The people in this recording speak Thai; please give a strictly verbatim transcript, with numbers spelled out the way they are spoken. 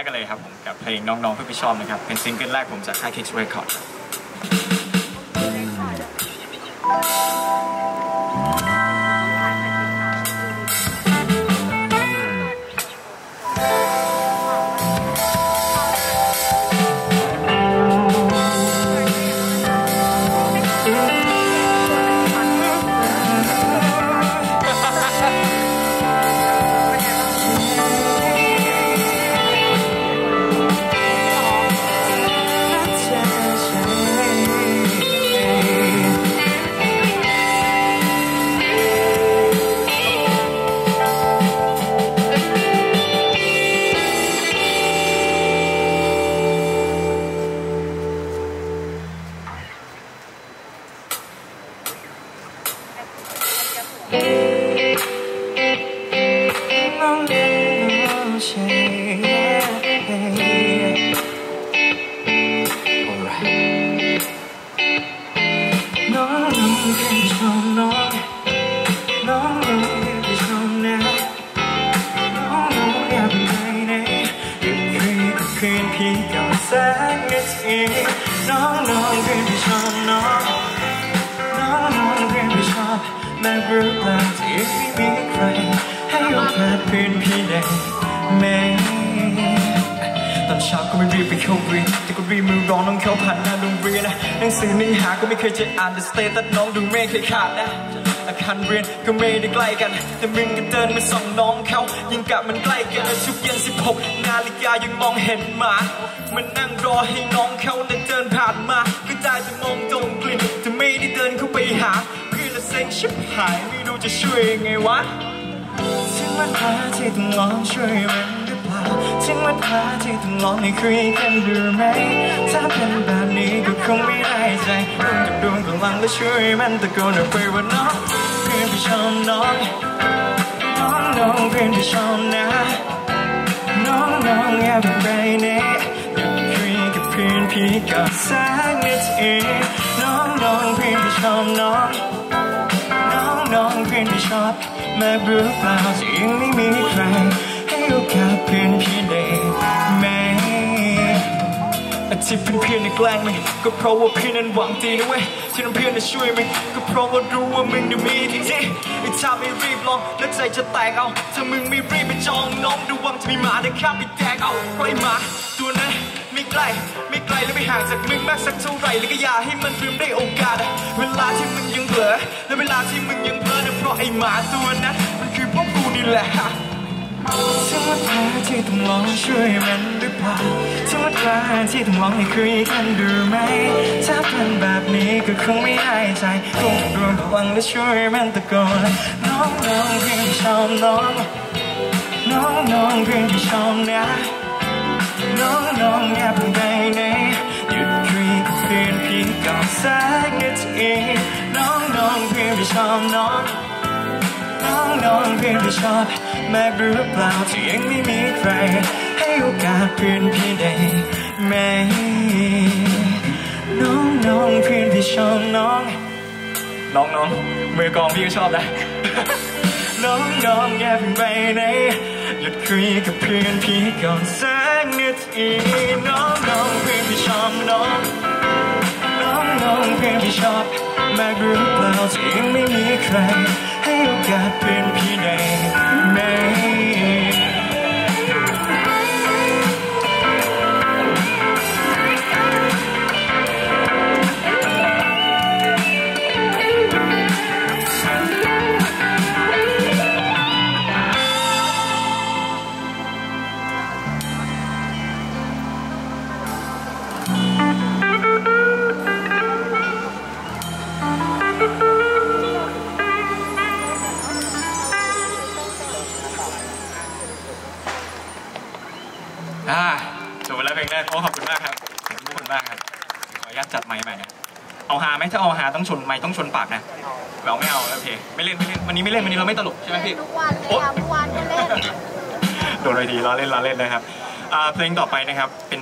กกันเลยครับผมกับเพลงน้องๆเพื่อพี่ชอบนะครับเป็นซิงเกิลแรกผมจากค่าย Kicks Recordsพี่กับแสงเงทีน้องน้องเพื่อนพี่ชอบน้องน้องน้องเพื่อนพี่ชอบแม้รู้เปล่าที่ไม่มีใครให้โอกาสเพื่อนพี่ได้ไหมตอนเช้าก็ไม่รีบไปเข้าเรียนแต่ก็รีบมือร้องน้องเข้าผ่านหน้าโรงเรียนนะหนังสือเนื้อหาก็ไม่เคยจะอ่านแต่สเตตัสน้องดูไม่เคยขาดนะอาคารเรียนก็ไม่ได้ใกล้กันแต่มึงก็เดินมาส่องน้องเขายิ่งกะมันใกล้กันทุกเย็นสิบหกนาฬิกายังมองเห็นมามันนั่งรอให้น้องเขาเดินผ่านมาก็ได้แต่มองตรงกลิ่นจะไม่ได้เดินเข้าไปหาเพื่อนละเซ็งชิบหายไม่รู้จะช่วยยังไงวะถึงวันหาที่ต้องลองช่วยมันหรือเปล่าถึงวันหาที่ต้องลองให้คุยกันดูไหมถ้าเป็นแบบนี้ก็คงไม่ได้ใจต้องจับดวงกำลังและช่วยมันตะโกนออกไปว่าน้องเพื่อนพี่ชอบน้องน้องน้องเพื่อนพี่ชอบนะน้องน้องอย่าเป็นไรเนี่ยอยากคุยกับเพื่อนพี่กับสักนิดเองน้องน้องเพื่อนพี่ชอบน้องน้องน้องเพื่อนพี่ชอบแม้รู้เปล่าจะยังไม่มีใครให้โอกาสเพื่อนพี่ได้ไหมที่เพื่อนๆแกล้งมึงก็เพราะว่าเพื่อนนั้นหวังดีนะเว้ยที่น้องเพื่อนจะช่วยมึงก็เพราะว่ารู้ว่ามึงจะมีที่ที่ไอ้ถ้าไม่รีบลองแล้วใจจะแตกเอาถ้ามึงไม่รีบไปจองน้องดูว่าจะมีหมาได้ข้ามไปแดกเอาเพราะไอ้หมาตัวนั้นไม่ไกลไม่ไกลแล้วไม่ห่างจากมึงมากสักเท่าไหร่แล้วก็อย่าให้มันลืมได้โอกาสเวลาที่มึงยังเผลอและเวลาที่มึงยังเพลินเพราะไอ้หมาตัวนั้นมันคือพวกกูนี่แหละถึงวันหาที่ต้องลองช่วยมันหรือเปล่าถึงวันหาที่ต้องลองให้คุยกันดูไหมถ้าเป็นแบบนี้ก็คงไม่ได้ใจคงรวมพลังและช่วยมันตะโกนน้องน้องเพื่อนที่ชอบน้องน้องน้องเพื่อนที่ชอบนะน้องน้องอย่าเพิ่งไปไหนหยุดคุยกับเพื่อนพี่ก่อนสักนาทีน้องน้องเพื่อนที่ชอบน้องน้องน้องเพื่อนที่ชอบแม้รู้เปล่าที่ยังไม่มีใครให้โอกาสเพื่อนพี่ได้ไหมน้องน้องเพื่อนที่ชอบน้องน้องน้องมือกองพี่ก็ชอบนะน้องน้องอย่าเพิ่งไปไหนหยุดคุยกับเพื่อนพี่ก่อนสักนาทีน้องน้องเพื่อนที่ชอบน้องน้องน้องเพื่อนที่ชอบแม้รู้เปล่าที่ยังไม่มีใครให้โอกาสเพื่อนพี่ได้ไหมอ่าจบไปแล้วเพลงแรกขอบคุณมากครับขอบคุณมากครับขออนุญาตจัดไมค์ใหม่นะเอาหาไหมถ้าเอาหาต้องชนไมค์ต้องชนปากนะเราไม่เอาโอเคไม่เล่นไม่เล่นวันนี้ไม่เล่นวันนี้เราไม่ตลกใช่ไหมพี่ทุกวันเลยทุกวันก็เล่นโดนเลยดีเราเล่นเราเล่นนะครับเพลงต่อไปนะครับเป็น